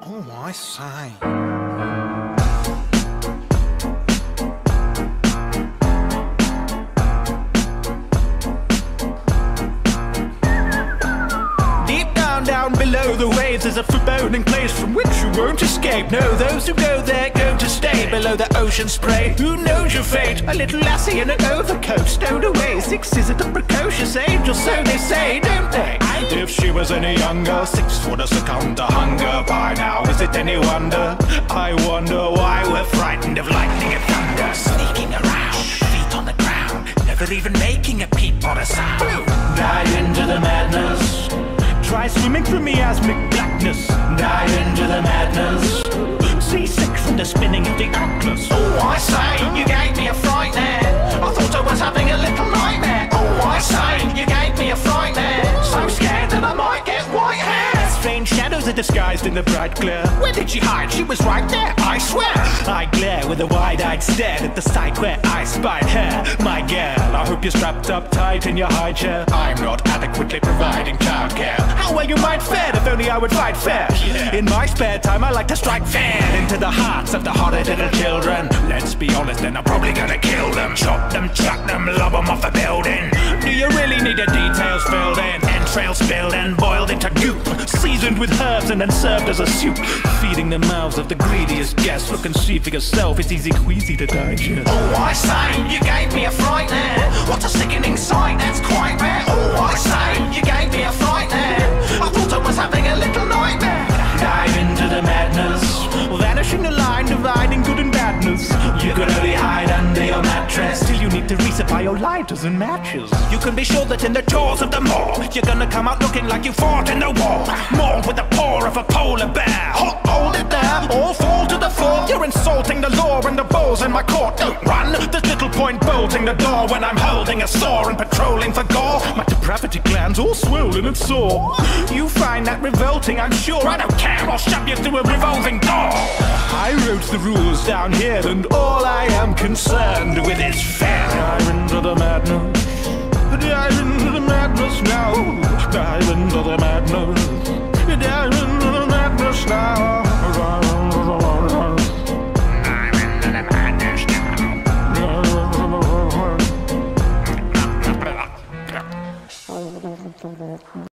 Oh, I say. Down below the waves there's a foreboding place from which you won't escape. No, those who go there going to stay below the ocean spray. Who knows your fate? A little lassie in an overcoat stowed away. 6 is a precocious angel, so they say, don't they? If she was any younger, 6 would have succumbed to hunger by now. Is it any wonder? I wonder why we're frightened of lightning and thunder. Sneaking around, feet on the ground, never even making a peep or a sound. Dive into the madness. Try swimming through miasmic blackness. Dive into the madness. Seasick from the spinning of the atlas. Oh, I say, you gave me a fright there. I thought I was having a little nightmare. Oh, I say, you gave me a fright there. So scared that I might get white hair. Strange shadows are disguised in the bright glare. Where did she hide? She was right there, I swear. I glare with a wide-eyed stare at the sight where I spied her. My girl, I hope you're strapped up tight in your high chair. I'm not adequately providing childcare. How well you might fare if only I would fight fair. In my spare time I like to strike fair into the hearts of the horrid little children. Let's be honest, then I'm probably gonna kill them. Chop them, chuck them, lob them off a building. Do you really need the details filled in? Entrails spilled and boiled into goop, seasoned with herbs and then served as a soup. Feeding the mouths of the greediest guests. Look and see for yourself, it's easy queasy to digest. Oh, I say, you gave me a fright there. What a sickening sight, that's quite rare. Oh, I say, you gave me a fright there. I thought I was having a little nightmare. Dive into the madness, vanishing the line dividing good and badness. You can only hide under your mattress till you need to resupply your lighters and matches. You can be sure that in the jaws of the maw you're gonna come out looking like you fought in the war, mauled with the paw of a polar bear. Hold it there, or fall to the floor. You're insulting the law and the balls in my court. Don't run, there's little point bolting the door when I'm holding a saw and patrolling for gore. My depravity glands all swollen and sore. You find that revolting, I'm sure. I don't care, I'll shove you through a revolving door. I wrote the rules down here, and all I am concerned with is fair. Dive into the madness. Dive into the madness now. Dive into the madness. Dive into the madness now.